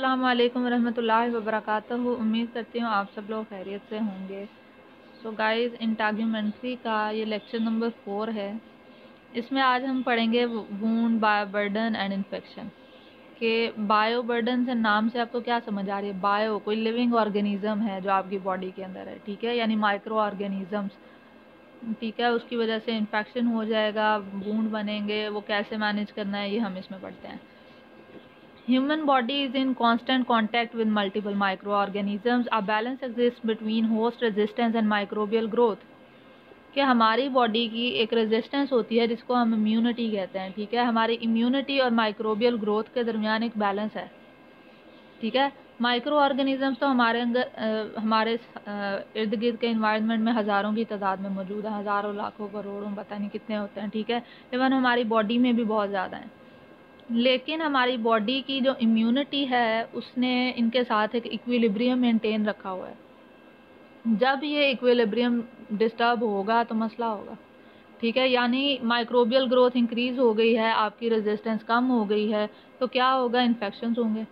अस्सलाम वालेकुम रहमतुल्लाहि व बरकातहू। उम्मीद करती हूँ आप सब लोग खैरियत से होंगे। सो गाइस, इंटाग्यूमेंट्री का ये लेक्चर नंबर 4 है। इसमें आज हम पढ़ेंगे वूंड, बायोबर्डन एंड इन्फेक्शन। के बायोबर्डन से नाम से आपको क्या समझ आ रही है? बायो कोई लिविंग ऑर्गेनिज्म है जो आपकी बॉडी के अंदर है, ठीक है, यानी माइक्रो ऑर्गेनिजम्स, ठीक है। उसकी वजह से इन्फेक्शन हो जाएगा, वूंड बनेंगे, वो कैसे मैनेज करना है ये हम इसमें पढ़ते हैं। Human body is in constant contact with multiple microorganisms. A balance exists between host resistance and microbial growth. कि हमारी बॉडी की एक रेजिस्टेंस होती है जिसको हम इम्यूनिटी कहते हैं, ठीक है। हमारी इम्यूनिटी और माइक्रोबियल ग्रोथ के दरमियान एक बैलेंस है, ठीक है। माइक्रो ऑर्गेनिजम्स तो हमारे अंदर हमारे इर्द गिर्द के इन्वायरमेंट में हज़ारों की तादाद में मौजूद है, हज़ारों लाखों करोड़ों पता नहीं कितने होते हैं, ठीक है। इवन हमारी बॉडी में भी बहुत ज़्यादा हैं। लेकिन हमारी बॉडी की जो इम्यूनिटी है उसने इनके साथ एक इक्विलिब्रियम मेंटेन रखा हुआ है। जब ये इक्विलिब्रियम डिस्टर्ब होगा तो मसला होगा, ठीक है। यानी माइक्रोबियल ग्रोथ इंक्रीज हो गई है, आपकी रेजिस्टेंस कम हो गई है, तो क्या होगा? इन्फेक्शंस होंगे।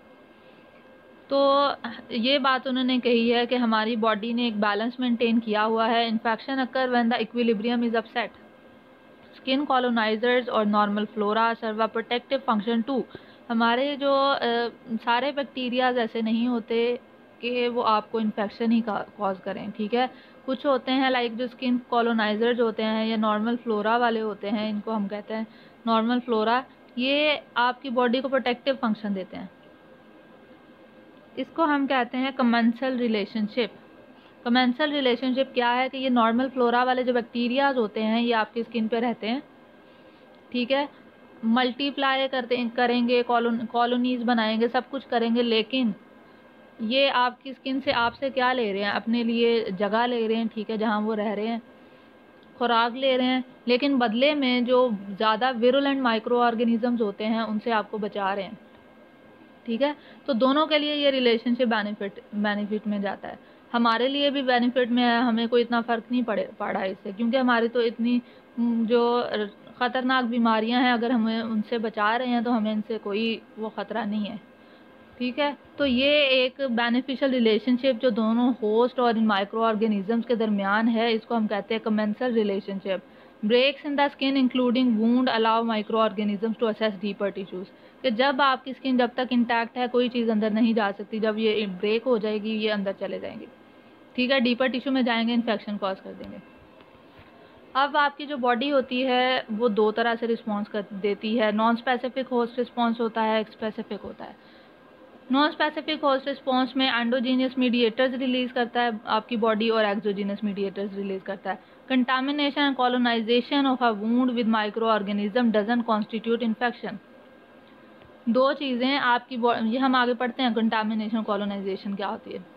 तो ये बात उन्होंने कही है कि हमारी बॉडी ने एक बैलेंस मेंटेन किया हुआ है। Infection occur when the equilibrium is upset. Skin colonisers और normal flora serve a protective function too. हमारे जो सारे बैक्टीरियाज ऐसे नहीं होते कि वो आपको इन्फेक्शन ही कॉज करें, ठीक है। कुछ होते हैं लाइक जो स्किन कॉलोनाइजर्स होते हैं या नॉर्मल फ्लोरा वाले होते हैं, इनको हम कहते हैं नॉर्मल फ्लोरा, ये आपकी बॉडी को प्रोटेक्टिव फंक्शन देते हैं। इसको हम कहते हैं कमेंसल रिलेशनशिप। कमेंसल रिलेशनशिप क्या है कि ये नॉर्मल फ्लोरा वाले जो बैक्टीरियाज होते हैं ये आपकी स्किन पे रहते हैं, ठीक है। मल्टीप्लाई करेंगे, कॉलोनीज बनाएंगे, सब कुछ करेंगे, लेकिन ये आपकी स्किन से आपसे क्या ले रहे हैं? अपने लिए जगह ले रहे हैं, ठीक है, जहाँ वो रह रहे हैं, खुराक ले रहे हैं, लेकिन बदले में जो ज़्यादा विरुलेंट माइक्रो ऑर्गेनिजम्स होते हैं उनसे आपको बचा रहे हैं, ठीक है। तो दोनों के लिए ये रिलेशनशिप बेनिफिट में जाता है। हमारे लिए भी बेनिफिट में है, हमें कोई इतना फ़र्क नहीं पड़ा इससे, क्योंकि हमारी तो इतनी जो ख़तरनाक बीमारियां हैं, अगर हमें उनसे बचा रहे हैं तो हमें इनसे कोई वो ख़तरा नहीं है, ठीक है। तो ये एक बेनिफिशियल रिलेशनशिप जो दोनों होस्ट और माइक्रो ऑर्गेनिजम्स के दरमियान है, इसको हम कहते हैं commensal relationship. Breaks in the skin including wound allow micro organisms to access deeper tissues. कि जब आपकी स्किन जब तक इंटैक्ट है कोई चीज़ अंदर नहीं जा सकती, जब ये ब्रेक हो जाएगी ये अंदर चले जाएंगे, ठीक है, डीपर टिश्यू में जाएंगे, इन्फेक्शन कॉज कर देंगे। अब आपकी जो बॉडी होती है वो दो तरह से रिस्पॉन्स कर देती है। नॉन स्पेसिफिक होस्ट रिस्पॉन्स होता है, एक स्पेसिफिक होता है। नॉन स्पेसिफिक होस्ट रिस्पॉन्स में एंडोजीनियस मीडिएटर्स रिलीज करता है आपकी बॉडी और एक्सोजीनियस मीडिएटर्स रिलीज करता है। Contamination and colonisation of a wound with micro organism doesn't constitute infection. दो चीज़ें आपकी ये हम आगे पढ़ते हैं कंटामिनेशन कॉलोनाइजेशन क्या होती है।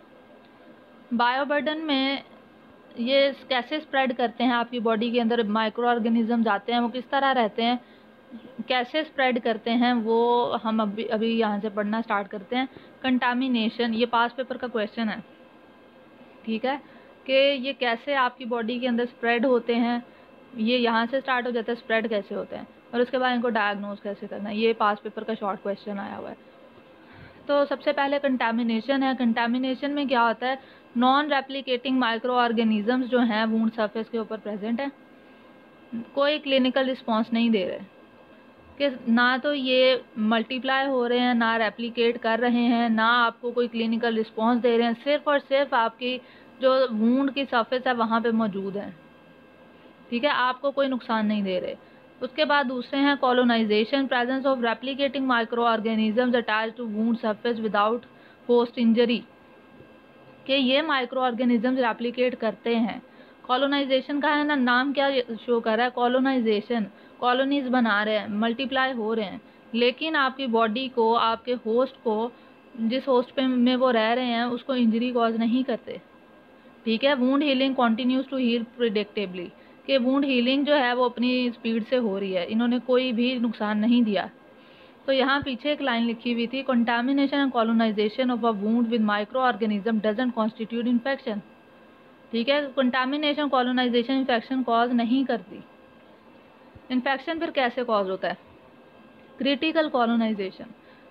बायोबर्डन में ये कैसे स्प्रेड करते हैं आपकी बॉडी के अंदर, माइक्रो ऑर्गेनिज्म आते हैं, वो किस तरह रहते हैं, कैसे स्प्रेड करते हैं, वो हम अभी यहाँ से पढ़ना स्टार्ट करते हैं। कंटामिनेशन, ये पास पेपर का क्वेश्चन है, ठीक है, कि ये कैसे आपकी बॉडी के अंदर स्प्रेड होते हैं, ये यहाँ से स्टार्ट हो जाता है, स्प्रेड कैसे होते हैं, और उसके बाद इनको डायग्नोज कैसे करना है। ये पास पेपर का शॉर्ट क्वेश्चन आया हुआ है। तो सबसे पहले कंटामिनेशन है। कंटामिनेशन में क्या होता है? नॉन रेप्लिकेटिंग माइक्रो ऑर्गेनिजम्स जो हैं वुंड सरफेस के ऊपर प्रेजेंट हैं, कोई क्लिनिकल रिस्पॉन्स नहीं दे रहे, कि ना तो ये मल्टीप्लाई हो रहे हैं, ना रेप्लिकेट कर रहे हैं, ना आपको कोई क्लिनिकल रिस्पॉन्स दे रहे हैं, सिर्फ और सिर्फ आपकी जो वुंड की सरफेस है वहाँ पे मौजूद हैं, ठीक है, आपको कोई नुकसान नहीं दे रहे। उसके बाद दूसरे हैं colonisation, presence of replicating micro organisms attached to wound surface without host injury. कि ये माइक्रो ऑर्गेनिजम्स रेप्लिकेट करते हैं। कॉलोनाइजेशन का है ना, नाम क्या शो कर रहा है? कॉलोनाइजेशन, कॉलोनीज बना रहे हैं, मल्टीप्लाई हो रहे हैं, लेकिन आपकी बॉडी को, आपके होस्ट को, जिस होस्ट पे में वो रह रहे हैं उसको इंजरी कॉज नहीं करते, ठीक है। Wound healing continues to heal predictably, कि वुंड हीलिंग जो है वो अपनी स्पीड से हो रही है, इन्होंने कोई भी नुकसान नहीं दिया। तो यहाँ पीछे एक लाइन लिखी हुई थी, contamination and colonisation of a wound with micro organism doesn't constitute infection, ठीक है। कंटामिनेशन कॉलोनाइजेशन इन्फेक्शन कॉज नहीं करती। इन्फेक्शन फिर कैसे कॉज होता है? क्रिटिकल कॉलोनाइजेशन,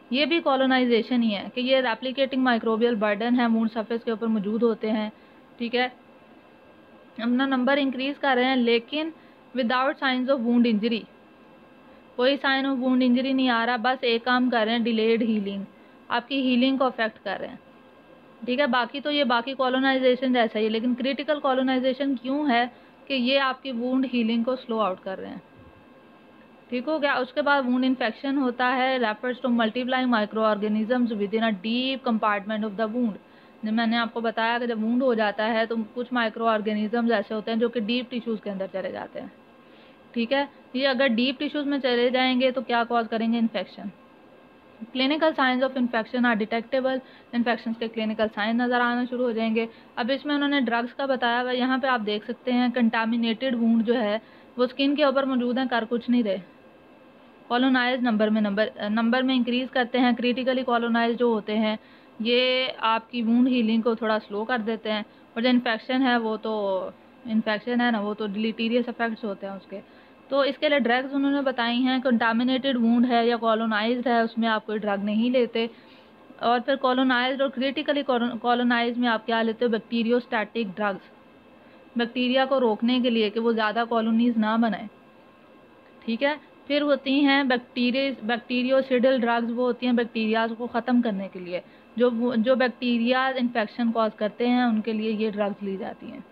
ये भी कॉलोनाइजेशन ही है कि ये रेप्लिकेटिंग माइक्रोबियल बर्डन है, वुंड सरफेस के ऊपर मौजूद होते हैं। ठीक है, अपना नंबर इंक्रीज कर रहे हैं लेकिन without signs of wound injury, कोई साइन ऑफ वुंड इंजरी नहीं आ रहा, बस एक काम कर रहे हैं, डिलेड हीलिंग, आपकी हीलिंग को अफेक्ट कर रहे हैं। ठीक है, बाकी तो ये बाकी कॉलोनाइजेशन जैसा ही है, लेकिन क्रिटिकल कॉलोनाइजेशन क्यों है कि ये आपकी वुंड हीलिंग को स्लो आउट कर रहे हैं। ठीक हो गया। उसके बाद वुंड इन्फेक्शन होता है, refers to multiplying micro organisms within a deep compartment of the wound. जब मैंने आपको बताया कि जब वुंड हो जाता है तो कुछ माइक्रो ऑर्गेनिजम्स ऐसे होते हैं जो कि डीप टिश्यूज़ के अंदर चले जाते हैं। ठीक है, ये अगर डीप टिश्यूज़ में चले जाएंगे तो क्या कॉज करेंगे, infection. Clinical signs of infection are detectable, infection के क्लिनिकल साइन नज़र आना शुरू हो जाएंगे। अब इसमें उन्होंने ड्रग्स का बताया हुआ, यहाँ पे आप देख सकते हैं कंटामिनेटेड वुंड जो है वो स्किन के ऊपर मौजूद है, कर कुछ नहीं रहे। कॉलोनाइज नंबर में इंक्रीज़ करते हैं। क्रिटिकली कॉलोनाइज जो होते हैं ये आपकी वुंड हीलिंग को थोड़ा स्लो कर देते हैं, और जो इन्फेक्शन है वो तो इन्फेक्शन है ना, वो तो डिलीटीरियस इफेक्ट्स होते हैं उसके। तो इसके लिए ड्रग्स उन्होंने बताई हैं, कंटामिनेटेड वुंड है या कॉलोनाइज्ड है उसमें आप कोई ड्रग नहीं लेते। और फिर कॉलोनाइज्ड और क्रिटिकली कॉलोनाइज में आप क्या लेते हो, बैक्टीरियोस्टैटिक ड्रग्स, बैक्टीरिया को रोकने के लिए कि वो ज़्यादा कॉलोनीज ना बनाए। ठीक है, फिर होती हैं बैक्टीरियोसिडल ड्रग्स, वो होती हैं बैक्टीरिया को ख़त्म करने के लिए, जो बैक्टीरिया इन्फेक्शन कॉज करते हैं उनके लिए ये ड्रग्स ली जाती हैं।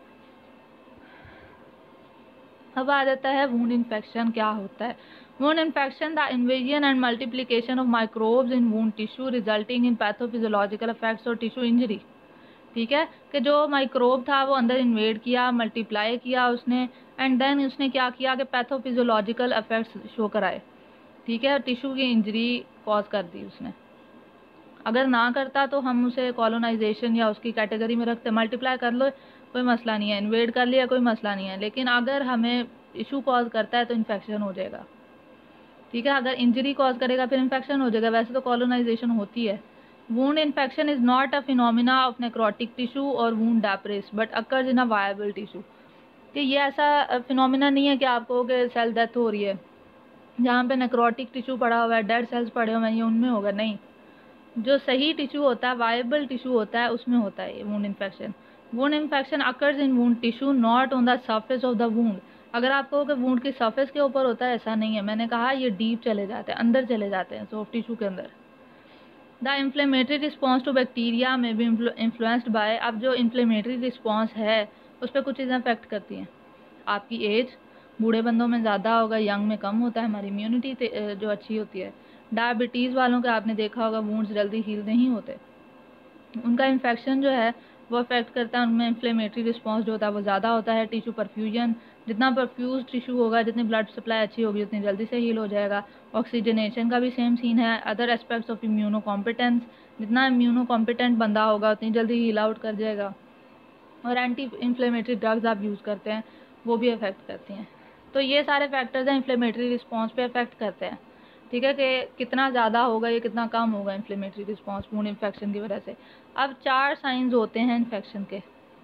अब आ जाता है वुंड इन्फेक्शन क्या होता है। Wound infection, the invasion and multiplication of microbes in wound tissue resulting in pathophysiological effects और टिश्यू इंजरी। ठीक है, कि जो माइक्रोब था वो अंदर इन्वेड किया, मल्टीप्लाई किया उसने, एंड देन उसने क्या किया कि पैथोफिजियोलॉजिकल इफेक्ट्स शो कराए। ठीक है, टिश्यू की इंजरी कॉज कर दी उसने। अगर ना करता तो हम उसे कॉलोनाइजेशन या उसकी कैटेगरी में रखते, मल्टीप्लाई कर लो कोई मसला नहीं है, इन्वेड कर लिया कोई मसला नहीं है, लेकिन अगर हमें इशू कॉज करता है तो इन्फेक्शन हो जाएगा। ठीक है, अगर इंजरी कॉज करेगा फिर इन्फेक्शन हो जाएगा, वैसे तो कॉलोनाइजेशन होती है। Wound infection is not a phenomena of necrotic tissue और wound debris but occurs in a viable tissue. कि ये ऐसा फिनोमिना नहीं है कि आपको कि सेल डेथ हो रही है जहाँ पे नेक्रोटिक टिश्यू पड़ा हुआ है, डेड सेल्स पड़े हुए हैं, ये उनमें होगा, नहीं। जो सही टिश्यू होता है, वायबल टिश्यू होता है, उसमें होता है ये wound infection. Wound infection occurs in wound tissue not on the surface of the wound. अगर आप कहो कि वुंड की सरफेस के ऊपर होता है, ऐसा नहीं है। मैंने कहा ये डीप चले जाते हैं, अंदर चले जाते हैं सॉफ्ट टिश्यू के अंदर। The inflammatory response to bacteria में भी इन्फ्लुएंस्ड बाय, अब जो इन्फ्लेमेटरी रिस्पॉन्स है उस पर कुछ चीज़ें अफेक्ट करती हैं। आपकी एज, बूढ़े बंदों में ज़्यादा होगा, यंग में कम होता है, हमारी इम्यूनिटी जो अच्छी होती है। डायबिटीज़ वालों के आपने देखा होगा वुंड्स जल्दी हील नहीं होते, उनका इन्फेक्शन जो है वो अफेक्ट करता है, उनमें इन्फ्लेमेटरी रिस्पॉन्स जो होता है वो ज़्यादा होता है। टिश्यू परफ्यूजन, जितना परफ्यूज टिश्यू होगा, जितनी ब्लड सप्लाई अच्छी होगी उतनी जल्दी से हील हो जाएगा। ऑक्सीजनेशन का भी सेम सीन है। Other aspects of immuno competence, जितना इम्यूनो कॉम्पिटेंट बंदा होगा उतनी जल्दी हील आउट कर जाएगा। और एंटी इन्फ्लेमेटरी ड्रग्स आप यूज़ करते हैं वो भी अफेक्ट करती हैं। तो ये सारे फैक्टर्स हैं इन्फ्लेमेटरी रिस्पॉन्स पे अफेक्ट करते हैं। ठीक है, कि कितना ज़्यादा होगा या कितना कम होगा इन्फ्लेमेटरी रिस्पॉन्स वुंड इन्फेक्शन की वजह से। अब 4 साइंस होते हैं इन्फेक्शन के।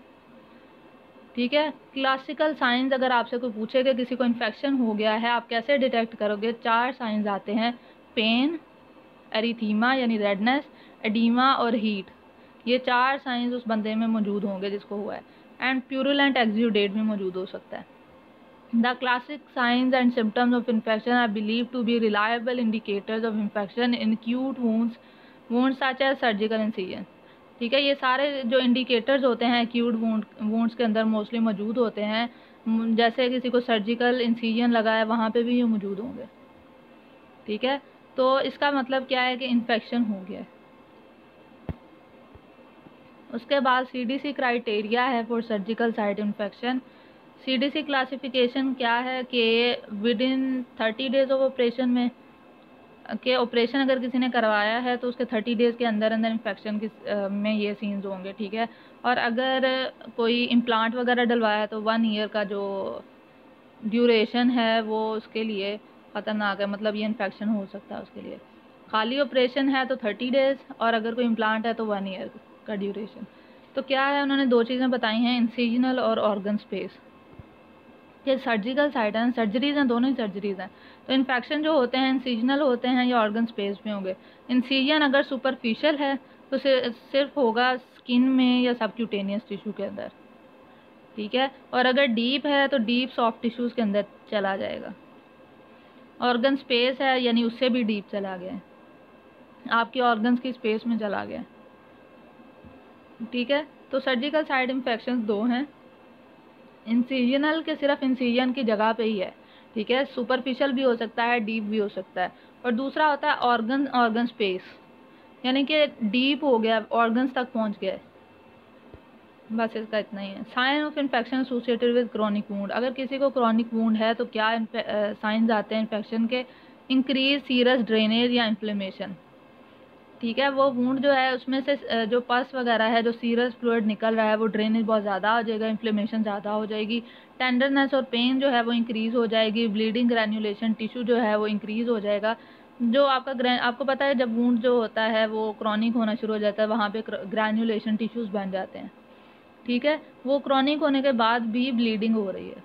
ठीक है, क्लासिकल साइंस, अगर आपसे कोई पूछे कि किसी को इन्फेक्शन हो गया है आप कैसे डिटेक्ट करोगे, 4 साइंस आते हैं। पेन, एरिथीमा यानी रेडनेस, एडीमा और हीट। ये 4 साइंस उस बंदे में मौजूद होंगे जिसको हुआ है। एंड प्यूरुलेंट एक्सुडेट भी मौजूद हो सकता है। The classic signs and symptoms of infection are believed to be reliable indicators of infection in acute wounds such as surgical incision। ठीक है, ये सारे जो इंडिकेटर्स होते हैं एक्यूट वुंड्स के अंदर मोस्टली मौजूद होते हैं, जैसे किसी को सर्जिकल इंसिजन लगा है वहाँ पे भी ये मौजूद होंगे। ठीक है, तो इसका मतलब क्या है कि इन्फेक्शन हो गया है। उसके बाद CDC क्राइटेरिया है for surgical site infection. CDC classification क्या है कि within 30 days of operation में, के ऑपरेशन अगर किसी ने करवाया है तो उसके 30 डेज़ के अंदर अंदर इन्फेक्शन में ये सीन्स होंगे। ठीक है, और अगर कोई इम्प्लांट वगैरह डलवाया है तो 1 ईयर का जो ड्यूरेशन है वो उसके लिए ख़तरनाक है, मतलब ये इन्फेक्शन हो सकता है उसके लिए। खाली ऑपरेशन है तो 30 डेज़, और अगर कोई इम्प्लांट है तो 1 ईयर का ड्यूरेशन। तो क्या है, उन्होंने 2 चीज़ें बताई हैं, इंसिजनल और ऑर्गन स्पेस। ये सर्जिकल साइट है, सर्जरीज हैं, दोनों ही सर्जरीज हैं। तो इन्फेक्शन जो होते हैं इंसिजनल होते हैं या ऑर्गन स्पेस में होंगे। इंसिजन अगर सुपरफिशियल है तो सिर्फ होगा स्किन में या सबक्यूटेनियस टिश्यू के अंदर, ठीक है। और अगर डीप है तो डीप सॉफ्ट टिश्यूज़ के अंदर चला जाएगा। ऑर्गन स्पेस है यानी उससे भी डीप चला गया है, आपके ऑर्गन्स की स्पेस में चला गया, ठीक है। तो सर्जिकल साइट इन्फेक्शन दो हैं, इंसिजनल के सिर्फ इंसिजन की जगह पे ही है, ठीक है। सुपरफिशियल भी हो सकता है, डीप भी हो सकता है। और दूसरा होता है ऑर्गन स्पेस, यानी कि डीप हो गया, ऑर्गन्स तक पहुंच गया। बस इसका इतना ही है। Signs of infection associated with chronic wound, अगर किसी को क्रॉनिक वूंड है तो क्या साइंस आते हैं इन्फेक्शन के? इंक्रीज सीरस ड्रेनेज या इन्फ्लेमेशन, ठीक है। वो वूंड जो है उसमें से जो पस वगैरह है, जो सीरस फ्लूइड निकल रहा है, वो ड्रेनेज बहुत ज़्यादा हो जाएगा, इन्फ्लेमेशन ज़्यादा हो जाएगी, टेंडरनेस और पेन जो है वो इंक्रीज़ हो जाएगी, ब्लीडिंग ग्रैन्युलेशन टिश्यू जो है वो इंक्रीज़ हो जाएगा। जो आपको पता है जब वूंड जो होता है वो क्रॉनिक होना शुरू हो जाता है, वहाँ पे ग्रैन्युलेशन टिश्यूज़ बन जाते हैं, ठीक है। वो क्रॉनिक होने के बाद भी ब्लीडिंग हो रही है,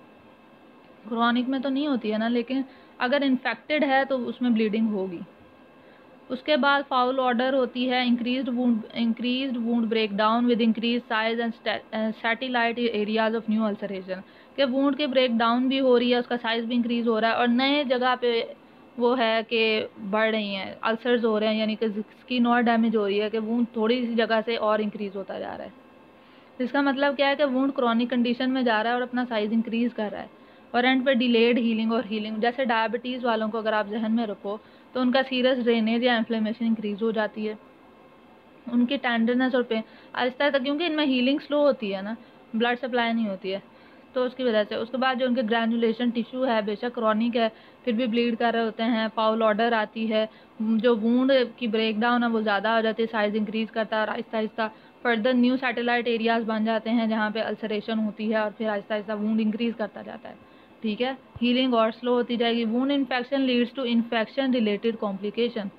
क्रॉनिक में तो नहीं होती है ना, लेकिन अगर इन्फेक्टेड है तो उसमें ब्लीडिंग होगी। उसके बाद फाउल ऑर्डर होती है, increased wound break down with increase size and satellite areas of new ulceration, कि वूंड के ब्रेक डाउन भी हो रही है, उसका साइज भी इंक्रीज हो रहा है और नए जगह पे वो है कि बढ़ रही हैं, अल्सर्स हो रहे हैं, यानी कि स्किन और डैमेज हो रही है, कि वूंड थोड़ी सी जगह से और इंक्रीज होता जा रहा है। इसका मतलब क्या है कि वुंड क्रॉनिक कंडीशन में जा रहा है और अपना साइज इंक्रीज कर रहा है। और एंड पे डिलेड हीलिंग और हीलिंग, जैसे डायबिटीज़ वालों को अगर आप जहन में रखो तो उनका सीरियस ड्रेनेज या इन्फ्लेमेशन इंक्रीज हो जाती है, उनकी टेंडरनेस और पेन आहिस्ता आहिस्ता, क्योंकि इनमें हीलिंग स्लो होती है ना, ब्लड सप्लाई नहीं होती है, तो उसकी वजह से। उसके बाद जो उनके ग्रैनुलेशन टिश्यू है, बेशक क्रॉनिक है फिर भी ब्लीड कर रहे होते हैं, फाउल ऑर्डर आती है, जो वूंड की ब्रेक डाउन है वो ज़्यादा हो जाती है, साइज इंक्रीज करता है और Aahista Aahista further new satellite areas बन जाते हैं जहाँ पे अल्सरेशन होती है और फिर आहिस्ता आहिस्ता वूंड इंक्रीज करता जाता है, ठीक है। हीलिंग और स्लो होती जाएगी। Wound infection leads to infection related complication,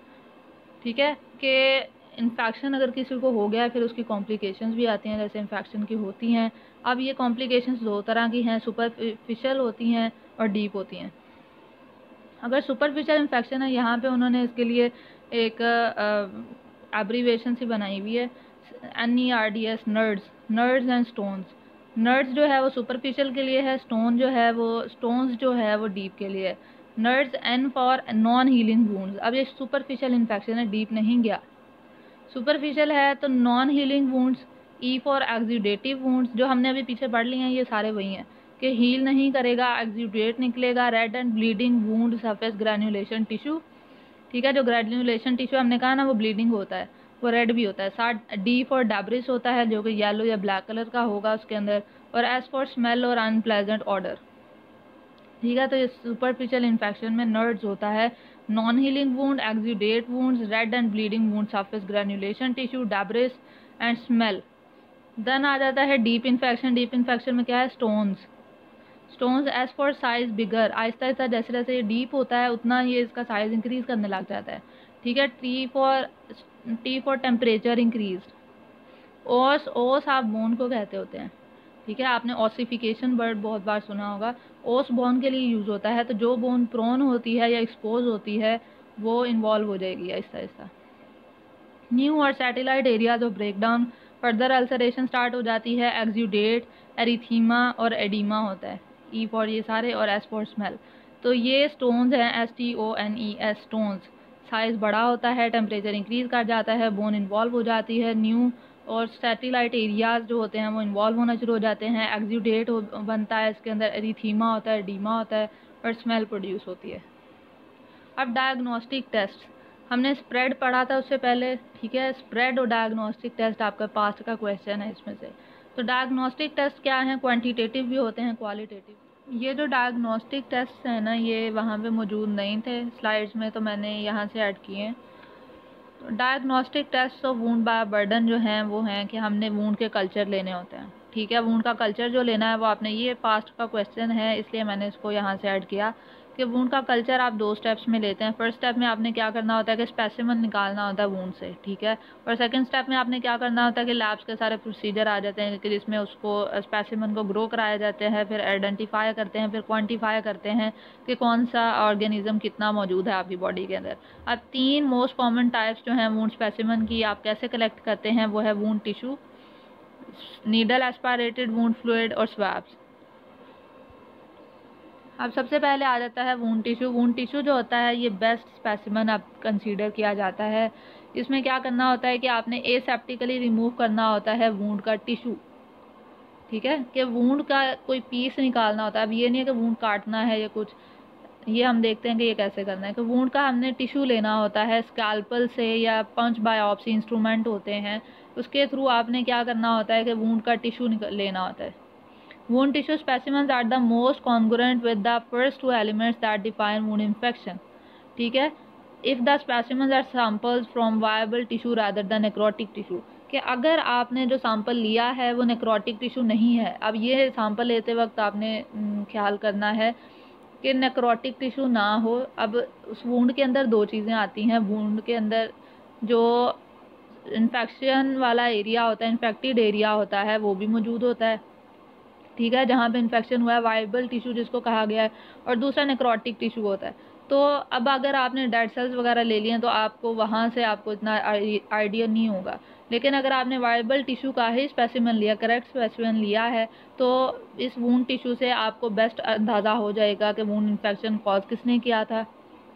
ठीक है, कि इन्फेक्शन अगर किसी को हो गया है फिर उसकी कॉम्प्लिकेशंस भी आती हैं, जैसे इन्फेक्शन की होती हैं। अब ये कॉम्प्लिकेशंस दो तरह की हैं, सुपरफिशियल होती हैं और डीप होती हैं। अगर सुपरफिशियल इन्फेक्शन है, यहाँ पे उन्होंने इसके लिए एक एब्रीवेशन सी बनाई हुई है, NERDS, NERDS and stones. NERDS जो है वो सुपरफिशियल के लिए है, स्टोन्स जो है वो डीप के लिए है। NERDS N for non healing wounds. अब ये सुपरफिशियल इन्फेक्शन है, डीप नहीं गया। सुपरफिशियल है तो non healing wounds, E for exudative wounds, जो हमने अभी पीछे पढ़ लिए हैं ये सारे वही हैं, कि हील नहीं करेगा, एक्सुडेट निकलेगा, red and bleeding wound surface granulation tissue, ठीक है। जो ग्रैन्युलेशन टिश्यू हमने कहा ना वो ब्लीडिंग होता है, वो रेड भी होता है। साथ D फॉर डैब्रिस होता है जो कि येलो या ब्लैक कलर का होगा उसके अंदर, और S फॉर स्मेल और अनप्लेजेंट ऑर्डर, ठीक है। तो ये सुपरफिशियल इन्फेक्शन में नर्ड्स होता है, non healing wound, exudate wounds, red and bleeding wound, surface granulation tissue, debris and smell. Then आ जाता है डीप इन्फेक्शन। डीप इन्फेक्शन में क्या है? Stones S for size bigger, आहिस्ता आहिस्ता जैसे जैसे ये डीप होता है उतना ये इसका साइज इंक्रीज करने लग जाता है, ठीक है। T for temperature increase. Os आप बोन को कहते होते हैं, ठीक है। आपने ऑसिफिकेशन वर्ड बहुत बार सुना होगा, ओस बोन के लिए यूज़ होता है। तो जो बोन प्रोन होती है या एक्सपोज होती है वो इन्वॉल्व हो जाएगी आहिस्ता आहिस्ता। न्यू और satellite areas of breakdown, further ulceration start हो जाती है, एक्सुडेट, एरिथीमा और एडिमा होता है, E फॉर ये सारे और S फॉर स्मेल। तो ये स्टोन्स हैं, STONES स्टोन्स। साइज़ बड़ा होता है, टेम्परेचर इंक्रीज कर जाता है, बोन इन्वॉल्व हो जाती है, न्यू और सैटेलाइट एरियाज जो होते हैं वो इन्वॉल्व होना शुरू हो जाते हैं, एक्सुडेट बनता है, इसके अंदर एरिथीमा होता है, एडिमा होता है और स्मेल प्रोड्यूस होती है। अब डायग्नोस्टिक टेस्ट हमने स्प्रेड पढ़ा था उससे पहले, ठीक है। स्प्रेड और डायग्नोस्टिक टेस्ट आपका पास्ट का क्वेश्चन है इसमें से। तो डायग्नोस्टिक टेस्ट क्या हैं? क्वांटिटेटिव भी होते हैं, क्वालिटेटिव। ये जो डायग्नोस्टिक टेस्ट हैं ना ये वहाँ पे मौजूद नहीं थे स्लाइड्स में, तो मैंने यहाँ से ऐड किए हैं। तो diagnostic test of wound bioburden जो हैं वो हैं कि हमने वूंड के कल्चर लेने होते हैं, ठीक है। वूंड का कल्चर जो लेना है वो आपने, ये पास्ट का क्वेश्चन है इसलिए मैंने इसको यहाँ से ऐड किया कि वूंड का कल्चर आप 2 स्टेप्स में लेते हैं। फर्स्ट स्टेप में आपने क्या करना होता है कि स्पेसिमन निकालना होता है वूंड से, ठीक है। और सेकंड स्टेप में आपने क्या करना होता है कि लैब्स के सारे प्रोसीजर आ जाते हैं कि जिसमें उसको स्पेसिमन को ग्रो कराया जाते हैं, फिर आइडेंटिफाई करते हैं, फिर क्वान्टिफाई करते हैं कि कौन सा ऑर्गेनिज्म कितना मौजूद है आपकी बॉडी के अंदर। अब 3 मोस्ट कॉमन टाइप्स जो हैं वूंड स्पेसिमन की आप कैसे कलेक्ट करते हैं वो है wound tissue, needle aspirated wound fluid और स्वैब्स। अब सबसे पहले आ जाता है वूंड टिश्यू। वूंड टिश्यू जो होता है ये बेस्ट स्पेसिमन अब कंसीडर किया जाता है। इसमें क्या करना होता है कि आपने एसेप्टिकली रिमूव करना होता है वूंड का टिश्यू, ठीक है, कि वूंड का कोई पीस निकालना होता है। अब ये नहीं है कि वूंड काटना है या कुछ, ये हम देखते हैं कि ये कैसे करना है कि वूंड का हमने टिश्यू लेना होता है स्कैल्पल से या पंच बायोप्सी इंस्ट्रूमेंट होते हैं, उसके थ्रू आपने क्या करना होता है कि वूंड का टिश्यू लेना होता है। Wound tissue specimens are the most congruent with the first 2 elements that define wound infection. ठीक है, if the specimens are samples from viable tissue rather than necrotic tissue, कि अगर आपने जो सैंपल लिया है वो नेक्रोटिक टिश्यू नहीं है। अब ये सैंपल लेते वक्त आपने ख्याल करना है कि नेक्रोटिक टिश्यू ना हो। अब उस वूंड के अंदर 2 चीज़ें आती हैं। वूंड के अंदर जो इन्फेक्शन वाला एरिया होता है, इन्फेक्टेड एरिया होता है, वो भी मौजूद होता है, ठीक है, जहाँ पे इन्फेक्शन हुआ है, वाइबल टिश्यू जिसको कहा गया है, और दूसरा नेक्रोटिक टिश्यू होता है। तो अब अगर आपने डेड सेल्स वगैरह ले लिए तो आपको वहाँ से आपको इतना आइडिया नहीं होगा, लेकिन अगर आपने वाइबल टिश्यू का ही स्पेसिमेन लिया, करेक्ट स्पेसिमेन लिया है, तो इस वूंड टिश्यू से आपको बेस्ट अंदाज़ा हो जाएगा कि वूंड इन्फेक्शन कॉज किसने किया था,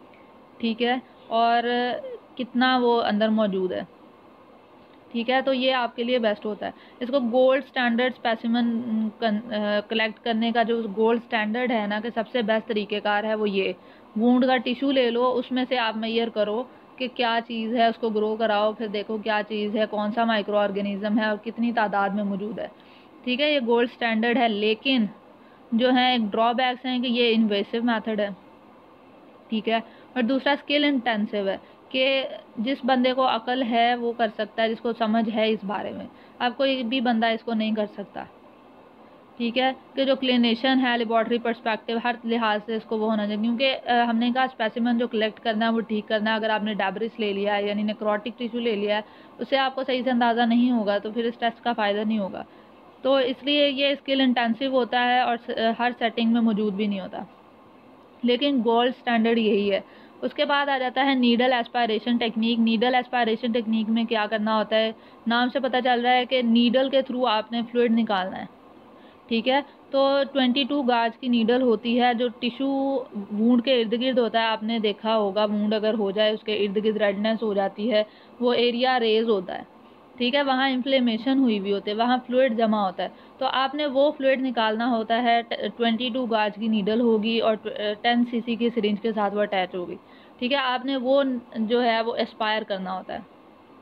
ठीक है, और कितना वो अंदर मौजूद है, ठीक है। तो ये आपके लिए बेस्ट होता है। इसको गोल्ड स्टैंडर्ड स्पेसिमन कलेक्ट करने का जो गोल्ड स्टैंडर्ड है ना, कि सबसे बेस्ट तरीक़ेकार है वो ये, वूंड का टिश्यू ले लो, उसमें से आप मेजर करो कि क्या चीज़ है, उसको ग्रो कराओ, फिर देखो क्या चीज़ है, कौन सा माइक्रो ऑर्गेनिज्म है और कितनी तादाद में मौजूद है, ठीक है। ये गोल्ड स्टैंडर्ड है, लेकिन जो है एक ड्रॉबैक्स हैं कि ये इन्वेसिव मेथड है, ठीक है, और दूसरा स्किल इंटेंसिव है कि जिस बंदे को अकल है वो कर सकता है, जिसको समझ है इस बारे में। अब कोई भी बंदा इसको नहीं कर सकता, ठीक है, कि जो क्लिनिशियन है लेबॉर्ट्री पर्सपेक्टिव हर लिहाज से इसको वो होना चाहिए, क्योंकि हमने कहा स्पेसिमन जो कलेक्ट करना है वो ठीक करना है। अगर आपने डेब्रिस ले लिया है यानी नेक्रोटिक टिश्यू ले लिया है, उससे आपको सही से अंदाज़ा नहीं होगा तो फिर इस टेस्ट का फ़ायदा नहीं होगा। तो इसलिए ये स्किल इंटेंसिव होता है और हर सेटिंग में मौजूद भी नहीं होता, लेकिन गोल्ड स्टैंडर्ड यही है। उसके बाद आ जाता है needle aspiration technique. Needle aspiration technique में क्या करना होता है, नाम से पता चल रहा है कि नीडल के थ्रू आपने फ्लूइड निकालना है, ठीक है। तो 22 गाज की नीडल होती है जो टिश्यू वूंड के इर्द गिर्द होता है। आपने देखा होगा वूंड अगर हो जाए उसके इर्द गिर्द रेडनेस हो जाती है, वो एरिया रेज होता है, ठीक है, वहाँ इन्फ्लेमेशन हुई हुई होती है, वहाँ फ्लूइड जमा होता है। तो आपने वो फ्लूइड निकालना होता है। 22 गाज की नीडल होगी और 10 सीसी की सिरिंज के साथ वो अटैच होगी, ठीक है। आपने वो जो है वो एस्पायर करना होता है।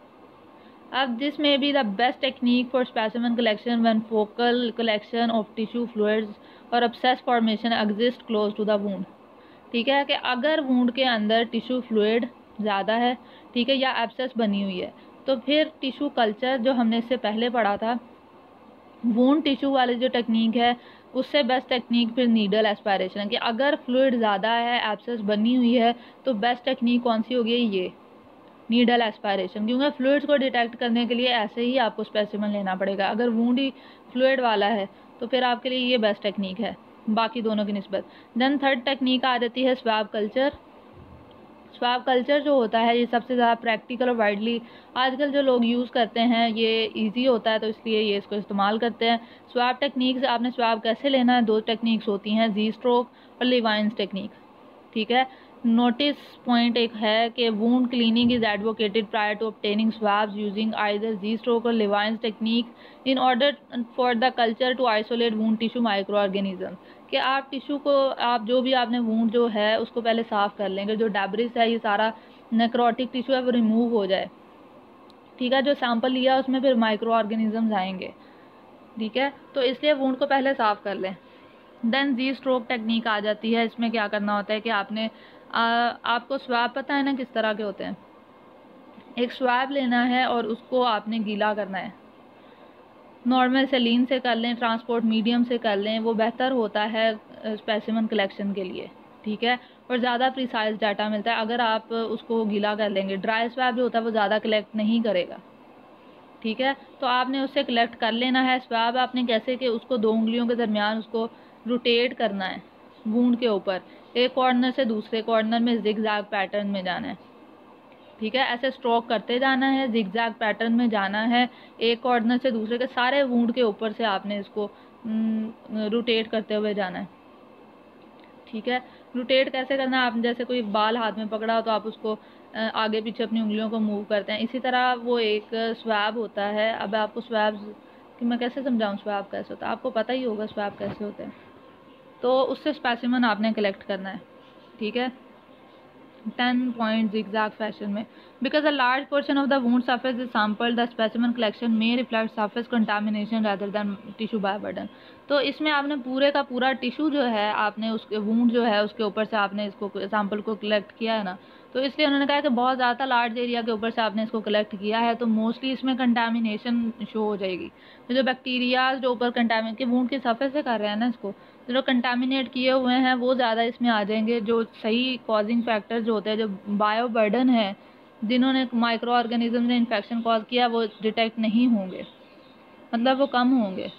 अब this may be the best technique for specimen collection when focal collection of tissue fluids or abscess formation exist close to the wound, ठीक है, कि अगर वूंड के अंदर टिश्यू फ्लूइड ज़्यादा है, ठीक है, या एब्सेस बनी हुई है, तो फिर टिश्यू कल्चर जो हमने इससे पहले पढ़ा था, वूंड टिश्यू वाली जो टेक्निक है उससे बेस्ट टेक्निक फिर नीडल एस्पायरेशन है। कि अगर फ्लूइड ज़्यादा है, एब्सेस बनी हुई है, तो बेस्ट टेक्निक कौन सी होगी, ये नीडल एस्पायरेशन, क्योंकि फ्लूइड्स को डिटेक्ट करने के लिए ऐसे ही आपको स्पेसिमन लेना पड़ेगा। अगर वूंड ही फ्लूइड वाला है तो फिर आपके लिए ये बेस्ट टेक्निक है बाकी दोनों की निस्बत। देन थर्ड टेक्निक आ जाती है स्वैब कल्चर। स्वैब कल्चर जो होता है ये सबसे ज़्यादा प्रैक्टिकल और वाइडली आजकल जो लोग यूज़ करते हैं, ये इजी होता है तो इसलिए ये इसको इस्तेमाल करते हैं। स्वैब टेक्निक से आपने स्वैब कैसे लेना है, 2 टेक्निक्स होती हैं, जी स्ट्रोक और लिवाइंस टेक्निक, ठीक है। नोटिस पॉइंट एक है कि wound cleaning is advocated prior to obtaining swabs using either Z stroke or Levine's technique in order for the culture to isolate wound tissue micro organism. कि आप tissue को, आप जो भी आपने वूंड जो है उसको पहले साफ़ कर लेंगे, जो डेब्रिस है, ये सारा नेक्रोटिक टिश्यू है वो रिमूव हो जाए, ठीक है। जो सैंपल लिया उसमें फिर माइक्रो ऑर्गेनिज्म आएंगे, ठीक है, तो इसलिए वूंड को पहले साफ़ कर लें। देन जी स्ट्रोक टेक्निक आ जाती है। इसमें क्या करना होता है कि आपने आपको स्वैब पता है ना किस तरह के होते हैं, एक स्वैब लेना है और उसको आपने गीला करना है, नॉर्मल सलीन से कर लें, ट्रांसपोर्ट मीडियम से कर लें, वो बेहतर होता है स्पेसिमन कलेक्शन के लिए, ठीक है। और ज़्यादा प्रिसाइज डाटा मिलता है अगर आप उसको गीला कर लेंगे। ड्राई स्वैब जो होता है वो ज़्यादा कलेक्ट नहीं करेगा, ठीक है। तो आपने उससे कलेक्ट कर लेना है। स्वैब आपने कैसे कि उसको 2 उंगलियों के दरमियान उसको रोटेट करना है वूंड के ऊपर, एक कॉर्नर से दूसरे कॉर्नर में जिगजैग पैटर्न में जाना है, ठीक है। ऐसे स्ट्रोक करते जाना है, जिगजैग पैटर्न में जाना है, एक कॉर्नर से दूसरे के सारे वूंड के ऊपर से आपने इसको रोटेट करते हुए जाना है, ठीक है। रोटेट कैसे करना है, आप जैसे कोई बाल हाथ में पकड़ा हो तो आप उसको आगे पीछे अपनी उंगलियों को मूव करते हैं, इसी तरह वो एक स्वैब होता है। अब आपको स्वैब कि मैं कैसे समझाऊं स्वैब कैसे होता है, आपको पता ही होगा स्वैब कैसे होते हैं। तो उससे स्पेसिमन आपने कलेक्ट करना है, ठीक है, 10 पॉइंट zigzag फैशन में। Because a large portion of the wound surface is sample, the specimen collection may reflect surface contamination rather than tissue bioburden. तो इसमें आपने पूरे का पूरा टिश्यू जो है आपने उसके वुंड जो है उसके ऊपर से आपने इसको सैम्पल को कलेक्ट किया है ना, तो इसलिए उन्होंने कहा कि बहुत ज़्यादा लार्ज एरिया के ऊपर से आपने इसको कलेक्ट किया है तो मोस्टली इसमें कंटामिनेशन शो हो जाएगी। तो जो बैक्टीरिया जो ऊपर कंटामिनेट के वुंड की सरफेस से कर रहे हैं ना इसको, जो कंटामिनेट किए हुए हैं वो ज़्यादा इसमें आ जाएंगे। जो सही कॉजिंग फैक्टर्स जो होते हैं, जो बायो बर्डन है, जिन्होंने माइक्रो ऑर्गेनिज्म ने इन्फेक्शन कॉज किया, वो डिटेक्ट नहीं होंगे, मतलब वो कम होंगे।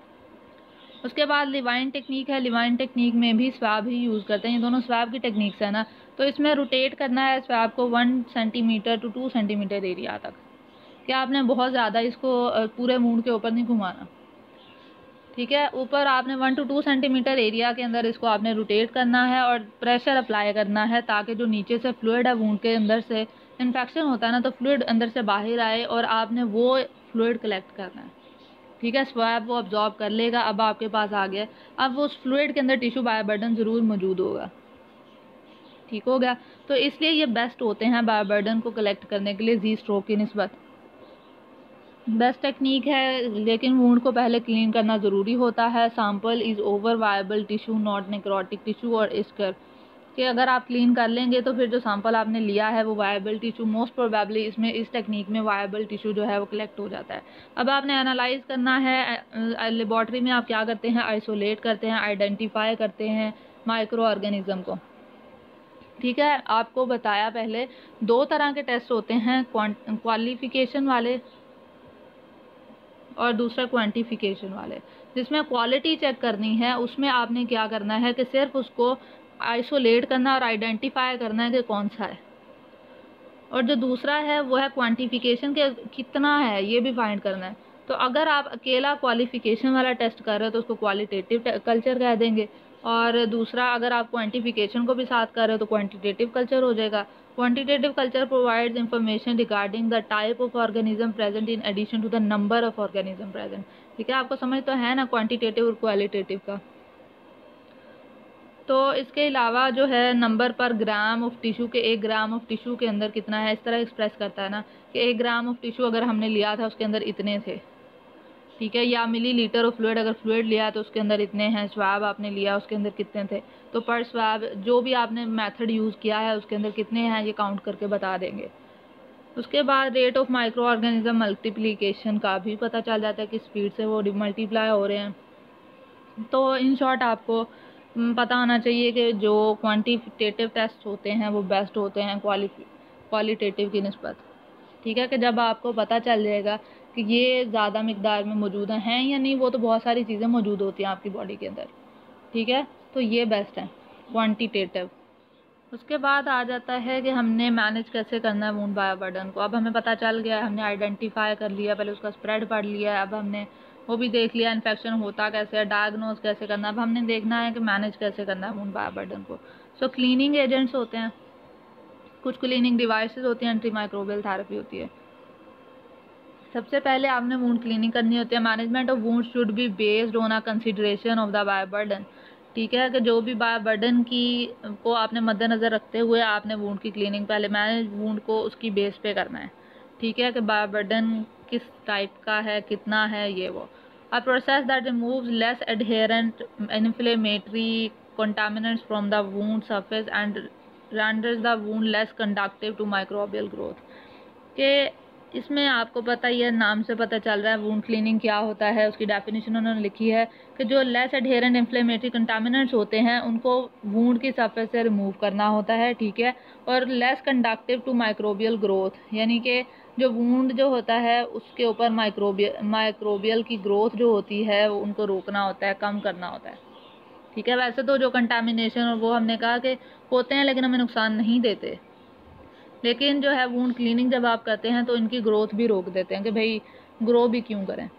उसके बाद लिवाइन टेक्निक है। लिवाइन टेक्निक में भी स्वैब ही यूज़ करते हैं, ये दोनों स्वैब की टेक्निक्स है ना। तो इसमें रोटेट करना है स्वैब को 1 सेंटीमीटर टू 2 सेंटीमीटर एरिया तक, कि आपने बहुत ज़्यादा इसको पूरे मूड के ऊपर नहीं घुमाना, ठीक है। ऊपर आपने 1 to 2 सेंटीमीटर एरिया के अंदर इसको आपने रोटेट करना है और प्रेशर अप्लाई करना है ताकि जो नीचे से फ्लूइड है वूंड के अंदर से इन्फेक्शन होता है ना, तो फ्लूइड अंदर से बाहर आए और आपने वो फ्लूइड कलेक्ट करना है, ठीक है। स्वैब वो अब्जॉर्ब कर लेगा। अब आपके पास आ गया, अब वो उस फ्लूइड के अंदर टिश्यू बायोबर्डन ज़रूर मौजूद होगा, ठीक हो गया। तो इसलिए ये बेस्ट होते हैं बायोबर्डन को कलेक्ट करने के लिए जी स्ट्रोक की निस्बत, बेस्ट टेक्निक है। लेकिन वूंड को पहले क्लीन करना ज़रूरी होता है। Sample is over viable tissue not necrotic tissue, और इसकर कि अगर आप क्लीन कर लेंगे तो फिर जो सैंपल आपने लिया है वो वायबल टिश्यू, मोस्ट प्रोबेबली इसमें इस टेक्निक में वायबल टिश्यू जो है वो कलेक्ट हो जाता है। अब आपने एनालाइज करना है। लेबॉर्ट्री में आप क्या करते हैं, आइसोलेट करते हैं, आइडेंटिफाई करते हैं माइक्रो ऑर्गेनिज्म को, ठीक है। आपको बताया पहले 2 तरह के टेस्ट होते हैं, क्वालिफिकेशन वाले और दूसरा क्वांटिफिकेशन वाले। जिसमें क्वालिटी चेक करनी है उसमें आपने क्या करना है कि सिर्फ उसको आइसोलेट करना और आइडेंटिफाई करना है कि कौन सा है, और जो दूसरा है वो है क्वांटिफिकेशन के कितना है ये भी फाइंड करना है। तो अगर आप अकेला क्वालिफिकेशन वाला टेस्ट कर रहे हो तो उसको क्वालिटेटिव कल्चर कह देंगे, और दूसरा अगर आप क्वांटिफिकेशन को भी साथ कर रहे हो तो क्वांटिटेटिव कल्चर हो जाएगा। Quantitative culture provides information regarding the type of organism present in addition to the number of organism present, ठीक है। आपको समझ तो है ना क्वांटिटेटिव और क्वालिटेटिव का। तो इसके अलावा जो है नंबर पर ग्राम ऑफ टिश्यू के, 1 ग्राम ऑफ टिश्यू के अंदर कितना है, इस तरह एक्सप्रेस करता है ना कि 1 ग्राम ऑफ टिश्यू अगर हमने लिया था उसके अंदर इतने थे, ठीक है। या मिलीलीटर ऑफ फ्लूइड, अगर फ्लूइड लिया तो उसके अंदर इतने हैं, स्वैब आपने लिया उसके अंदर कितने थे, तो पर स्वैब जो भी आपने मेथड यूज़ किया है उसके अंदर कितने हैं ये काउंट करके बता देंगे। उसके बाद rate of micro organism multiplication का भी पता चल जाता है कि स्पीड से वो मल्टीप्लाई हो रहे हैं। तो इन शॉर्ट आपको पता होना चाहिए कि जो क्वांटिटेटिव टेस्ट होते हैं वो बेस्ट होते हैं क्वालिटेटिव की निस्बत, ठीक है। कि जब आपको पता चल जाएगा कि ये ज़्यादा मिकदार में मौजूद हैं या नहीं, वो तो बहुत सारी चीज़ें मौजूद होती हैं आपकी बॉडी के अंदर, ठीक है। तो ये बेस्ट है क्वांटिटेटिव। उसके बाद आ जाता है कि हमने मैनेज कैसे करना है वुंड बायोबर्डन को। अब हमें पता चल गया है, हमने आइडेंटिफाई कर लिया, पहले उसका स्प्रेड पढ़ लिया है, अब हमने वो भी देख लिया इन्फेक्शन होता कैसे है, डायग्नोज कैसे करना है। अब हमने देखना है कि मैनेज कैसे करना है वुंड बायोबर्डन को। सो क्लीनिंग एजेंट्स होते हैं, कुछ क्लीनिंग डिवाइसेस होती हैं, एंटी माइक्रोबियल थेरेपी होती है। सबसे पहले आपने वुंड क्लीनिंग करनी होती है। Management of wound should be based on a consideration of the bioburden, ठीक है। कि जो भी बायोबर्डन की को आपने मद्देनज़र रखते हुए आपने वुंड की क्लीनिंग पहले मैनेज वुंड को उसकी बेस पे करना है, ठीक है। कि बायोबर्डन किस टाइप का है, कितना है, ये वो। A process that removes less adherent inflammatory contaminants from the wound surface and renders the wound less conductive to microbial growth। के इसमें आपको पता ही है, नाम से पता चल रहा है वूंड क्लीनिंग क्या होता है। उसकी डेफिनेशन उन्होंने लिखी है कि जो लेस एडहेरेंट इन्फ्लेमेटरी कंटामिनेंट्स होते हैं उनको वूंड की सरफेस से रिमूव करना होता है, ठीक है। और less conductive to microbial growth, यानी कि जो वूंड जो होता है उसके ऊपर माइक्रोबियल की ग्रोथ जो होती है वो उनको रोकना होता है, कम करना होता है, ठीक है। वैसे तो जो कंटामिनेशन और वो हमने कहा कि होते हैं लेकिन हमें नुकसान नहीं देते, लेकिन जो है वूंड क्लीनिंग जब आप करते हैं तो इनकी ग्रोथ भी रोक देते हैं कि भाई ग्रो भी क्यों करें।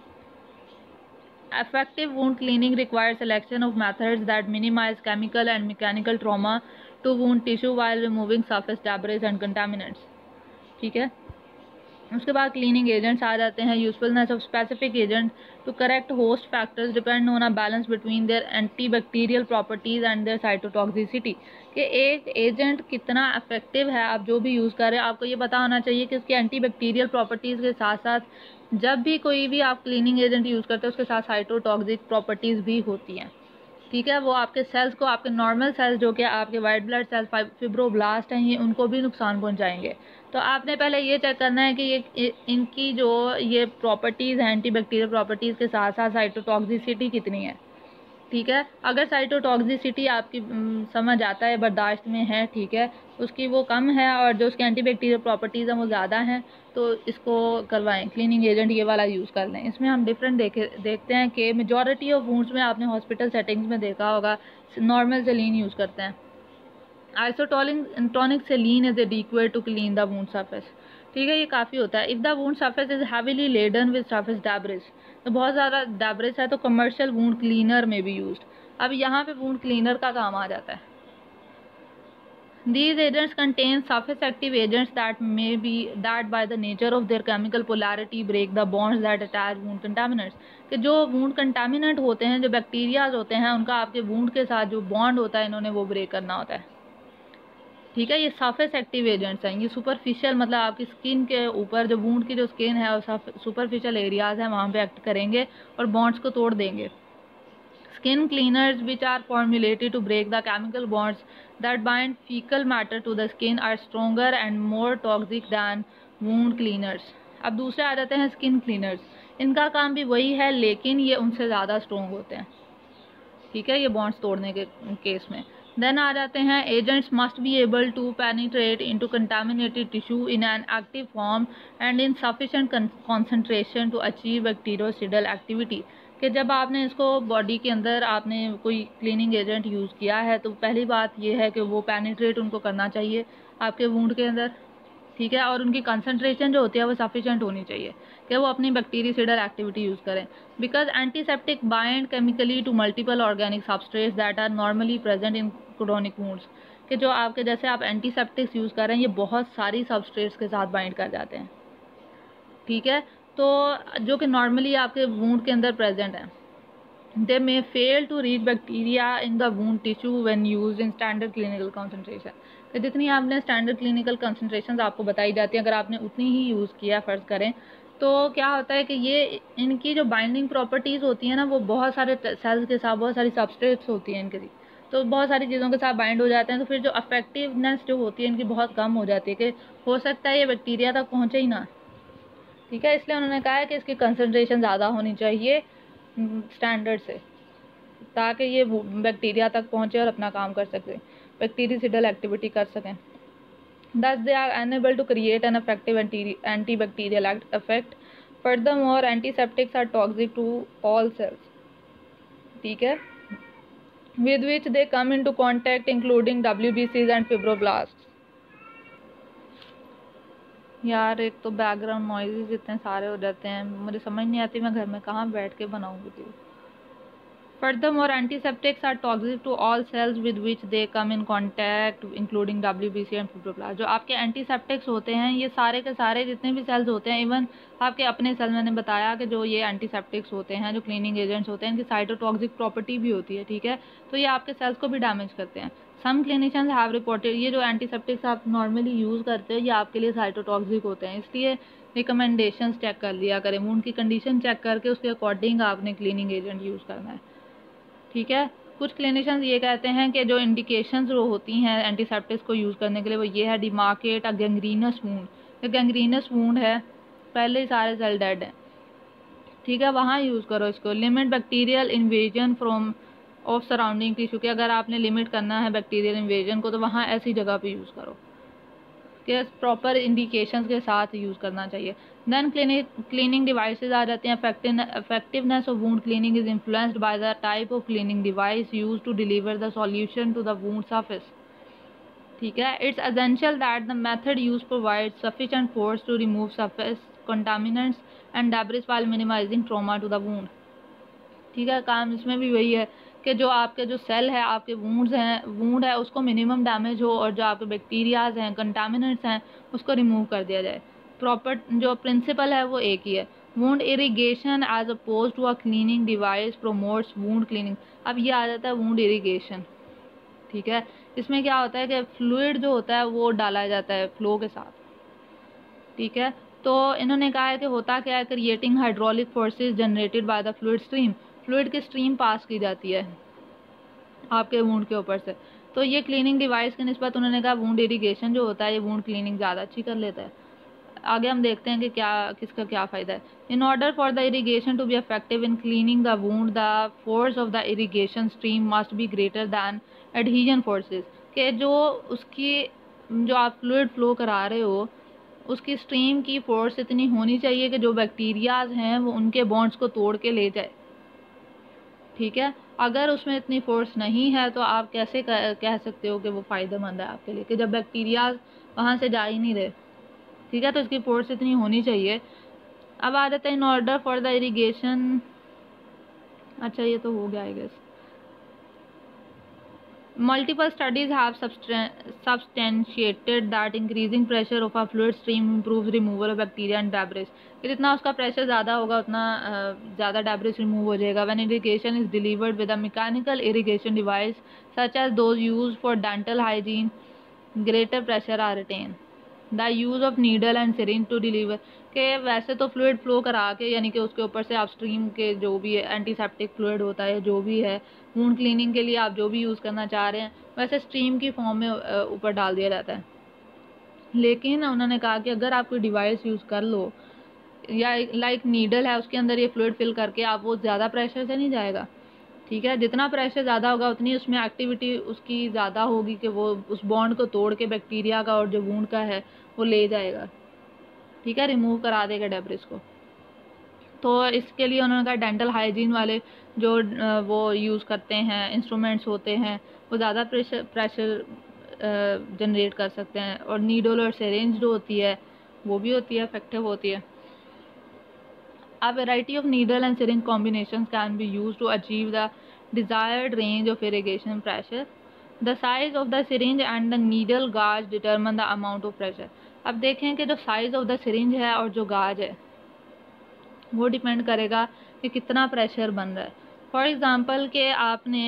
Effective wound cleaning requires selection of methods that minimize chemical and mechanical trauma to wound tissue while removing surface debris and contaminants, ठीक है। उसके बाद क्लीनिंग एजेंट्स आ जाते हैं। Usefulness of specific agent to correct host factors depend on a balance between their antibacterial properties and their cytotoxicity, कि एक agent कितना इफेक्टिव है, आप जो भी यूज़ कर रहे हैं आपको ये पता होना चाहिए कि उसकी एंटीबैक्टीरियल प्रॉपर्टीज़ के साथ साथ जब भी कोई भी आप क्लीनिंग एजेंट यूज़ करते हैं उसके साथ साइटोटॉक्सिक प्रॉपर्टीज़ भी होती हैं, ठीक है। वो आपके सेल्स को, आपके नॉर्मल सेल्स जो कि आपके वाइट ब्लड सेल्स फिब्रोब्लास्ट हैं, ये उनको भी नुकसान पहुंचाएंगे। तो आपने पहले ये चेक करना है कि ये इनकी जो ये प्रॉपर्टीज़ हैं एंटीबैक्टीरियल प्रॉपर्टीज़ के साथ साथ साइटोटॉक्सिसिटी कितनी है, ठीक है। अगर साइटोटॉक्सिसिटी आपकी समझ आता है, बर्दाश्त में है, ठीक है, उसकी वो कम है और जो उसके एंटीबैक्टीरियल प्रॉपर्टीज़ हैं वो ज़्यादा हैं, तो इसको करवाएं, क्लीनिंग एजेंट ये वाला यूज़ कर लें। इसमें हम डिफरेंट देखते हैं कि मेजॉरिटी ऑफ वूंड्स में आपने हॉस्पिटल सेटिंग्स में देखा होगा नॉर्मल सेलीन यूज़ करते हैं। Isotonic saline is adequate to clean the wound surface, ठीक है, ये काफ़ी होता है। If the wound surface is heavily laden with surface debris, तो बहुत ज़्यादा डेब्रिस है तो कमर्शियल वूंड क्लीनर में भी यूज्ड। अब यहाँ पे वूंड क्लीनर का काम आ जाता है। These agents contain surface active agents that by the nature of their chemical polarity break the bonds that attach wound contaminants, कि जो wound contaminant होते हैं, जो बैक्टीरियाज होते हैं, उनका आपके wound के साथ जो बॉन्ड होता है इन्होंने वो ब्रेक करना होता है, ठीक है। ये सरफेस एक्टिव एजेंट्स हैं। ये सुपरफिशियल मतलब आपकी स्किन के ऊपर जो वूंड की जो स्किन है और सुपरफिशियल एरियाज हैं वहाँ पे एक्ट करेंगे और बॉन्ड्स को तोड़ देंगे। Skin cleaners which are formulated to break the chemical bonds that bind fecal matter to the skin are stronger and more toxic than wound cleaners। अब दूसरे आ जाते हैं स्किन क्लीनर्स। इनका काम भी वही है लेकिन ये उनसे ज़्यादा स्ट्रॉन्ग होते हैं, ठीक है, ये बॉन्ड्स तोड़ने के केस में। देन आ जाते हैं agents must be able to penetrate into contaminated tissue in an active form and in sufficient concentration to achieve bactericidal activity, कि जब आपने इसको बॉडी के अंदर आपने कोई क्लीनिंग एजेंट यूज़ किया है तो पहली बात ये है कि वो पेनिट्रेट उनको करना चाहिए आपके वूंड के अंदर, ठीक है, और उनकी कंसंट्रेशन जो होती है वो सफिशिएंट होनी चाहिए कि वो अपनी बैक्टीरियोसिडल एक्टिविटी यूज़ करें। Because antiseptic bind chemically to multiple organic substrates that are normally present in chronic wounds, कि जो आपके जैसे आप एंटीसेप्टिक्स यूज़ कर रहे हैं ये बहुत सारी सबस्ट्रेट्स के साथ बाइंड कर जाते हैं, ठीक है, तो जो कि नॉर्मली आपके वूंड के अंदर प्रेजेंट हैं। They may fail to reach bacteria in the wound tissue when used in standard clinical concentration, तो जितनी आपने स्टैंडर्ड क्लिनिकल कंसंट्रेशन आपको बताई जाती है अगर आपने उतनी ही यूज़ किया फ़र्ज़ करें तो क्या होता है कि ये इनकी जो बाइंडिंग प्रॉपर्टीज़ होती हैं ना वो बहुत सारे सेल्स के साथ, बहुत सारी सबस्ट्रेट्स होती हैं इनकी, तो बहुत सारी चीज़ों के साथ बाइंड हो जाते हैं, तो फिर जो अफेक्टिवनेस जो होती है इनकी बहुत कम हो जाती है कि हो सकता है ये बैक्टीरिया तक पहुँचे ही ना, ठीक है। इसलिए उन्होंने कहा है कि इसकी कंसंट्रेशन ज़्यादा होनी चाहिए स्टैंडर्ड से, ताकि ये बैक्टीरिया तक पहुँचे और अपना काम कर सकें, बैक्टीरियोसिडल एक्टिविटी कर सकें। Thus, they are unable to create an effective antibacterial effect. Furthermore, antiseptics are toxic to all cells, ठीक है, with which they come into contact, including WBCs and fibroblasts। यार एक तो बैकग्राउंड नॉइज़ इतने सारे हो जाते हैं, मुझे समझ नहीं आती मैं घर में कहाँ बैठ के बनाऊँगी video. Furthermore, antiseptics are toxic to all cells with which they come in contact, including WBC and fibroblasts। जो आपके एंटीसेप्टिक्स होते हैं ये सारे के सारे जितने भी सेल्स होते हैं, इवन आपके अपने सेल, मैंने बताया कि जो ये एंटीसेप्टिक्स होते हैं, जो क्लीनिंग एजेंट्स होते हैं, इनकी साइटोटॉक्सिक प्रॉपर्टी भी होती है, ठीक है, तो ये आपके सेल्स को भी डैमेज करते हैं। सम क्लिनिशियंस हैव रिपोर्टेड, ये जो एंटीसेप्टिक्स आप नॉर्मली यूज़ करते हो ये आपके लिए साइटोटॉक्सिक होते हैं, इसलिए रिकमेंडेशंस चेक कर लिया करें, वूंड की कंडीशन चेक करके उसके अकॉर्डिंग आपने क्लीनिंग एजेंट यूज़ करना है, ठीक है। कुछ क्लिनिशियंस ये कहते हैं कि जो इंडिकेशंस जो होती हैं एंटीसेप्टिक्स को यूज़ करने के लिए वो ये है, demarcate a gangrenous wound, gangrenous wound है, पहले ही सारे सेल डेड हैं, ठीक है, वहाँ यूज़ करो इसको। Limit bacterial invasion from of surrounding tissue, कि अगर आपने लिमिट करना है बैक्टीरियल इन्वेजन को तो वहाँ ऐसी जगह पे यूज़ करो कि प्रॉपर इंडिकेशंस के साथ यूज़ करना चाहिए। देन क्लीनिंग डिवाइसेस आ जाते हैं। Effectiveness of wound cleaning is influenced by the type of cleaning device use to deliver the solution to the wound surface, ठीक है। It's essential that the method use provide sufficient force to remove surface contaminants and debris while minimising trauma to the wound, ठीक है। काम इसमें भी वही है कि जो आपके जो सेल है, आपके वूंड है उसको मिनिमम डैमेज हो और जो आपके बैक्टीरियाज हैं, कंटामिनेंट्स हैं, उसको रिमूव कर दिया जाए। प्रॉपर जो प्रिंसिपल है वो एक ही है। Wound irrigation as oppose to a cleaning device promotes wound cleaning. अब ये आ जाता है वूंड इरिगेशन, ठीक है। इसमें क्या होता है कि फ्लूइड जो होता है वो डाला जाता है फ्लो के साथ, ठीक है। तो इन्होंने कहा है कि होता क्या है, creating hydraulic forces generated by the fluid stream, fluid की स्ट्रीम पास की जाती है आपके वूंड के ऊपर से। तो ये क्लीनिंग डिवाइस की निस्बत उन्होंने कहा वूंड इरिगेशन जो होता है ये वूंड क्लीनिंग ज़्यादा अच्छी कर लेता है। आगे हम देखते हैं कि किसका क्या फ़ायदा है। In order for the irrigation to be effective in cleaning the wound, the force of the irrigation stream must be greater than adhesion forces, कि जो उसकी जो आप फ्लूइड फ्लो करा रहे हो उसकी स्ट्रीम की फोर्स इतनी होनी चाहिए कि जो बैक्टीरियाज हैं वो उनके बॉन्ड्स को तोड़ के ले जाए, ठीक है। अगर उसमें इतनी फोर्स नहीं है तो आप कैसे कह सकते हो कि वो फ़ायदेमंद है आपके लिए, कि जब बैक्टीरियाज वहाँ से जा ही नहीं रहे, ठीक है। तो इसकी फोर्स इतनी होनी चाहिए। अब आ जाता है in order for the irrigation, अच्छा ये तो हो गया I guess. Multiple studies have substantiated that increasing pressure of a fluid stream improves removal of bacteria and debris, कि जितना उसका प्रेशर ज़्यादा होगा उतना ज़्यादा डेब्रिस रिमूव हो जाएगा। When irrigation is delivered with a mechanical irrigation device such as those used for dental hygiene, greater pressure are retained. The use of needle and syringe to deliver, के वैसे तो fluid flow करा के यानी कि उसके ऊपर से आप स्ट्रीम के जो भी है एंटीसेप्टिक फ्लूइड होता है जो भी है वूंड क्लीनिंग के लिए आप जो भी यूज़ करना चाह रहे हैं वैसे स्ट्रीम की फॉर्म में ऊपर डाल दिया जाता है। लेकिन उन्होंने कहा कि अगर आप कोई डिवाइस यूज़ कर लो या लाइक नीडल है उसके अंदर ये फ्लूइड फिल करके आप वो ज़्यादा प्रेशर से नहीं जाएगा, ठीक है। जितना प्रेशर ज़्यादा होगा उतनी उसमें एक्टिविटी उसकी ज़्यादा होगी कि वो उस बॉन्ड को तोड़ के बैक्टीरिया का और जो वूंड का है वो ले जाएगा, ठीक है, रिमूव करा देगा डेब्रिस को। तो इसके लिए उन्होंने कहा डेंटल हाइजीन वाले जो वो यूज़ करते हैं इंस्ट्रूमेंट्स होते हैं वो ज़्यादा प्रेशर जनरेट कर सकते हैं, और नीडल और सिरिंज जो होती है वो भी होती है इफेक्टिव होती है। A variety of needle and syringe combinations can be used to achieve the desired range of irrigation pressure. The size of the syringe and the needle gauge determine the amount of pressure. अब देखें कि जो size of the syringe है और जो गाज है वो डिपेंड करेगा कि कितना प्रेशर बन रहा है। फॉर एग्ज़ाम्पल कि आपने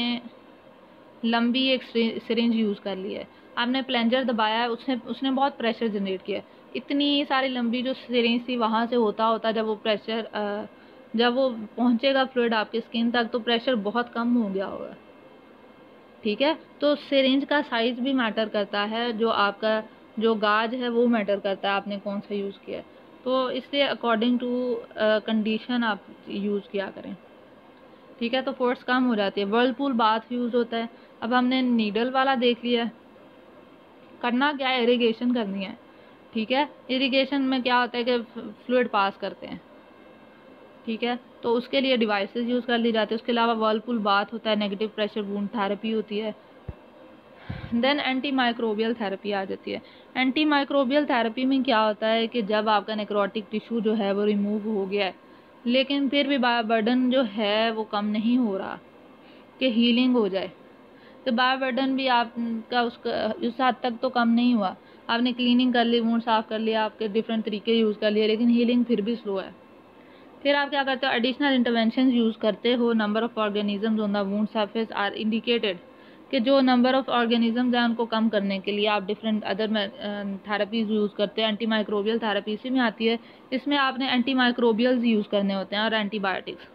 लंबी एक सिरिंज यूज़ कर ली है, आपने प्लेंजर दबाया है, उसने बहुत प्रेशर जनरेट किया है। इतनी सारी लंबी जो सिरिंज थी वहाँ से होता जब वो प्रेशर जब वो पहुँचेगा फ्लूइड आपकी स्किन तक तो प्रेशर बहुत कम हो गया होगा, ठीक है। तो सिरिंज का साइज़ भी मैटर करता है, जो आपका जो गाज है वो मैटर करता है आपने कौन सा यूज़ किया है। तो इसलिए अकॉर्डिंग टू कंडीशन आप यूज़ किया करें, ठीक है। तो फोर्स कम हो जाती है। वर्लपूल बाथ यूज़ होता है। अब हमने नीडल वाला देख लिया है। करना क्या है, इरिगेशन करनी है, ठीक है। इरिगेशन में क्या होता है कि फ्लूइड पास करते हैं, ठीक है। तो उसके लिए डिवाइसेस यूज़ कर ली जाती है। उसके अलावा वर्लपूल बाथ होता है, नेगेटिव प्रेशर वूंड थेरेपी होती है। देन एंटी माइक्रोबियल थेरेपी आ जाती है। एंटी माइक्रोबियल थेरेपी में क्या होता है कि जब आपका नेक्रोटिक टिश्यू जो है वो रिमूव हो गया है लेकिन फिर भी बायोबर्डन जो है वो कम नहीं हो रहा कि हीलिंग हो जाए, तो बायोबर्डन भी आपका उसका उस हद तक तो कम नहीं हुआ। आपने क्लीनिंग कर ली, वूंड साफ़ कर लिया, आपके डिफरेंट तरीके यूज़ कर लिए, लेकिन हीलिंग फिर भी स्लो है। फिर आप क्या करते हो, एडिशनल इंटरवेंशन यूज़ करते हो। Number of organisms on the wound surface are indicated, कि जो नंबर ऑफ़ ऑर्गेनिजम्स हैं उनको कम करने के लिए आप डिफरेंट अदर थेरेपीज़ यूज़ करते हैं। एंटी माइक्रोबियल थेरेपी इसी में आती है। इसमें आपने एंटी माइक्रोबियल्स यूज़ करने होते हैं और एंटीबायोटिक्स।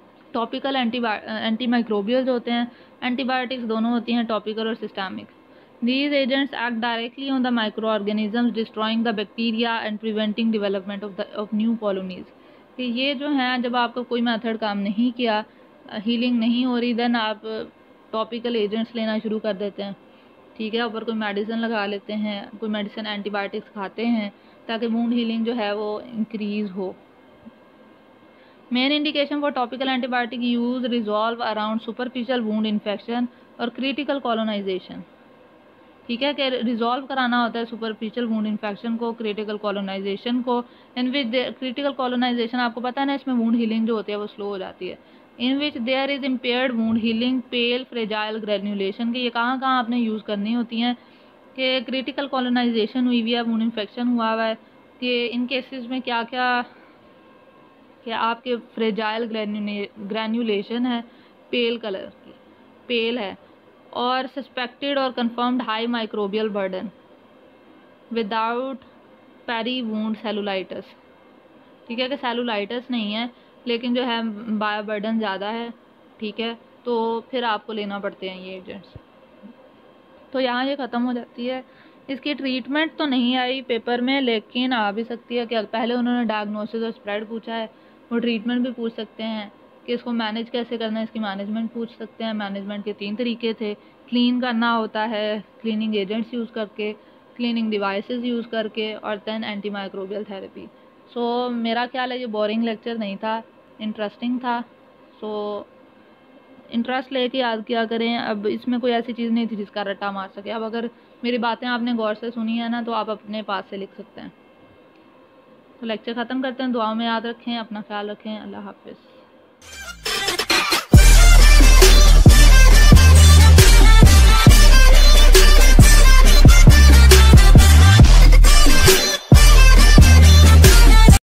टॉपिकल एंटी माइक्रोबियल्स होते हैं, एंटीबायोटिक्स दोनों होती हैं, टॉपिकल और systemic. These agents act directly on the microorganisms, destroying the bacteria and preventing development of new colonies. कि ये जो हैं, जब आपका कोई मेथड काम नहीं किया, हीलिंग नहीं हो रही, देन आप टॉपिकल एजेंट्स लेना शुरू कर देते हैं, ठीक है, ऊपर कोई मेडिसिन लगा लेते हैं, कोई मेडिसिन एंटीबायोटिक्स खाते हैं ताकि वुंड हीलिंग जो है वो इंक्रीज़ हो। Main indication for topical antibiotic use resolve around superficial wound infection और क्रिटिकल कॉलोनाइजेशन, ठीक है, कि रिजॉल्व कराना होता है सुपरफिशियल वुंड इन्फेक्शन को, क्रिटिकल कॉलोनाइजेशन को, इन विच क्रिटिकल कॉलोनाइजेशन आपको पता है ना, इसमें वुंड हीलिंग जो होती है वो स्लो हो जाती है। In which there is impaired wound healing, pale fragile granulation, कि ये कहाँ कहाँ आपने यूज़ करनी होती हैं, कि क्रिटिकल कॉलोनाइजेशन हुई हुई है, वुंड इन्फेक्शन हुआ हुआ है, कि इन केसेस में क्या क्या, कि आपके फ्रेजाइल ग्रैन्यूलेशन है, पेल कलर की, पेल है, और सस्पेक्टेड और confirmed high microbial burden without peri wound cellulitis, ठीक है, कि सेलुलाइटिस नहीं है लेकिन जो है बायो बर्डन ज़्यादा है, ठीक है, तो फिर आपको लेना पड़ते हैं ये एजेंट्स। तो यहाँ ये ख़त्म हो जाती है। इसकी ट्रीटमेंट तो नहीं आई पेपर में, लेकिन आ भी सकती है कि पहले उन्होंने डायग्नोसिस और स्प्रेड पूछा है, वो ट्रीटमेंट भी पूछ सकते हैं कि इसको मैनेज कैसे करना है, इसकी मैनेजमेंट पूछ सकते हैं। मैनेजमेंट के 3 तरीके थे, क्लीन करना होता है क्लीनिंग एजेंट्स यूज़ करके, क्लीनिंग डिवाइसेस यूज़ करके, और then anti microbial therapy. So मेरा ख्याल है ये बोरिंग लेक्चर नहीं था, इंटरेस्टिंग था। सो इंटरेस्ट लेके याद किया करें। अब इसमें कोई ऐसी चीज़ नहीं थी जिसका रट्टा मार सके। अब अगर मेरी बातें आपने गौर से सुनी है ना, तो आप अपने पास से लिख सकते हैं। तो लेक्चर ख़त्म करते हैं, दुआ में याद रखें, अपना ख्याल रखें, अल्लाह हाफ़िज़।